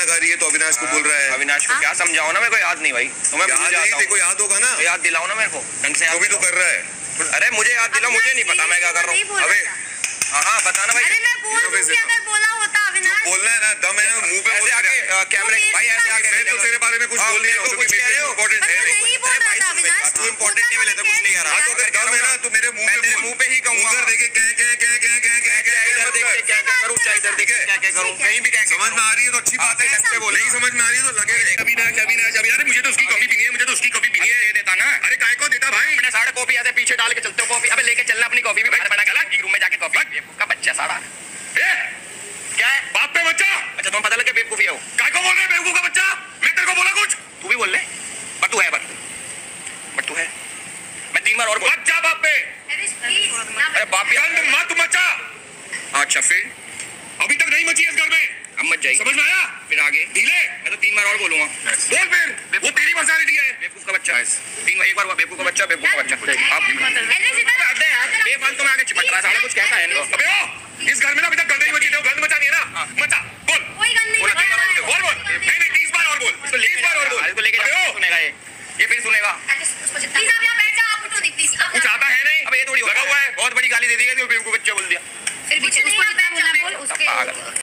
खाना खा रही है तो अविनाश को बोल रहा है। अविनाश को क्या समझाओ ना, मेरे को याद नहीं भाई। तुम्हें तेरे को याद होगा ना, याद दिलाओ ना मेरे को ढंग से। भी तो कर रहा है। अरे मुझे याद दिलाओ, मुझे नहीं पता मैं क्या कर रहा हूँ। अबे हाँ बताना भाई। अरे मैं बोला होता अविनाश। बोलना है ना, दम है ना, मुंह पे ऐसे आके कैमरे भाई ऐसे आके मैं तो तेरे बारे में कुछ बोल नहीं रहा हूँ, क्योंकि मेरे इम्पोर्टेंट है नहीं। तू इम्पोर्टेंट नहीं मिले तो कुछ नहीं कर रहा। तो अगर दम है ना तो मेरे मुंह पे ही कहूँगा। उधर देखे इधर देख क्या क्या करूँ, चाहे इधर देख क्या क्या करूँ, कहीं भी क्या समझ में आ रही है तो अच्छी बात है, ढंग से बोल। नहीं समझ में आ रही है तो लगे रहे। अविनाश अरे मुझे तो उसकी कॉफी पीनी है, मुझे तो उसकी कॉफी पीनी है। दे देता ना। अरे काय को देता भाई, अपने साढ़े कॉफी ऐसे पीछे डाल के चलते हो कॉफी। अबे लेके चलना अपनी कॉफी भी बाहर बना के ला, रूम में जाके कॉफी का बच्चा साड़ा क्या है बाप पे बच्चा। अच्छा तुम्हें पता लगे बेवकूफी है वो, काय को बोल रहे बेवकूफ का बच्चा। मैं तेरे को बोला कुछ, तू भी बोल ले, बट तू है बट तू है। मैं 3 बार और बोल बच्चा बाप पे। अरे बाप पे मत मचा। अच्छा फिर अभी तक नहीं मची इस घर में, अब मच जाएगी, समझ में आया। फिर आगे ढीले, मैं तो 3 बार और बोलूंगा। बोल फिर, वो तेरी पर्सनालिटी है। बेवकूफ का बच्चा 3 बार, एक बार हुआ बेवकूफ का बच्चा, बेवकूफ का बच्चा। आप बेफालतू में आगे चिपक रहा साला, कुछ कहता है इनको। अबे ओ इस घर में ना अभी तक गंद नहीं मची, तो गंद मचा नहीं है ना, मचा बोल। कोई गंद नहीं मचा रहा है। बोल नहीं 30 बार और बोल, तो 30 बार और बोल। इसको लेके जाओ, सुनेगा ये फिर सुनेगा। प्लीज आप यहां बैठ जाओ, आप उठो नहीं प्लीज। कुछ आता है नहीं, अब ये थोड़ी लगा हुआ है, बहुत बड़ी गाली दे दी है, बेवकूफ बच्चा बोल दिया। फिर भी उसको जितना बोलना बोल, उसके